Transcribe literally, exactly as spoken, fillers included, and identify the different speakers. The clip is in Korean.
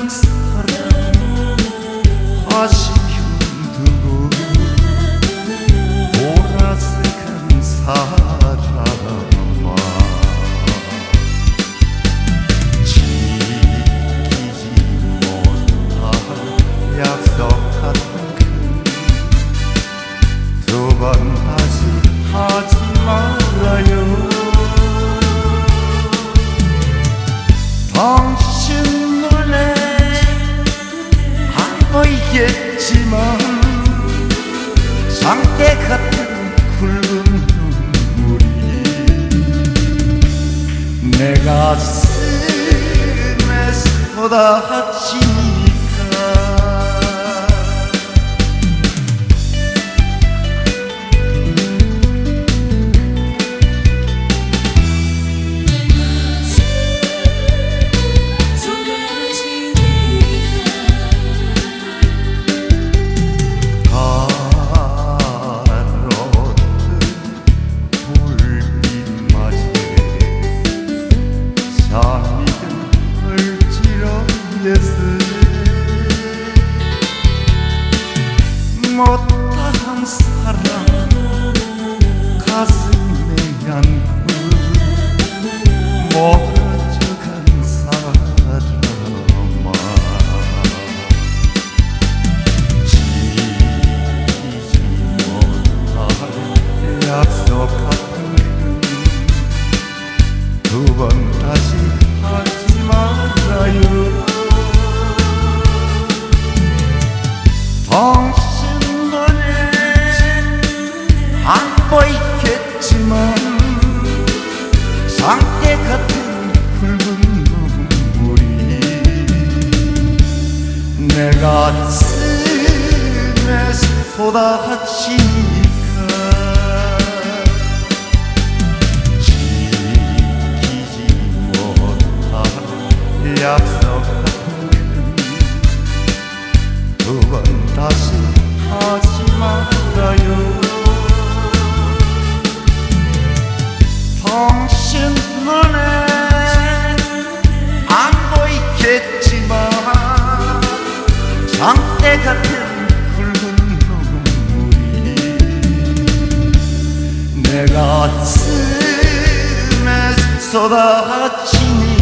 Speaker 1: 사랑 다시 힘들고 보라색한 사람아 지키지 못할 약속 같은 두 번 다시 하지 말아요. 당신 눈에 안 보이겠지만 장대 같은 굵은 눈물이 내 가슴에 쏟아지니까 못다한 사랑 가슴에 안고 멀어져간 사람아 지키지 못할 약속 같은 두 번 다시 하지 말아요. 당신 눈에 안 보이겠지만 장대 같은 붉은 눈물이 내 가슴에 쏟아지니까 지키지 못할 약속 두 번 다시 하지 말아요. 당신 눈에 안 보이겠지만 장대 같은 굵은 눈물이 내 가슴에 쏟아지니